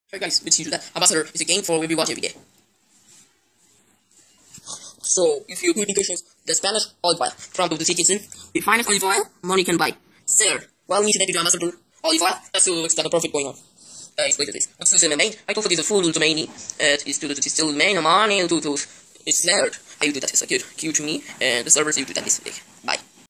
Hey guys, it's usual that Ambassador is a game for we watch every day. So, if you good negotiations, the Spanish olive oil from the citizen, the finest olive oil money can buy. Sir, well, we should do Ambassador olive oil, that's the profit going on. Guys, look at this. What's this in the main? I thought it is a full to main. It's still main money to it's slared. I do that is a good to me, and the servers you do that is big.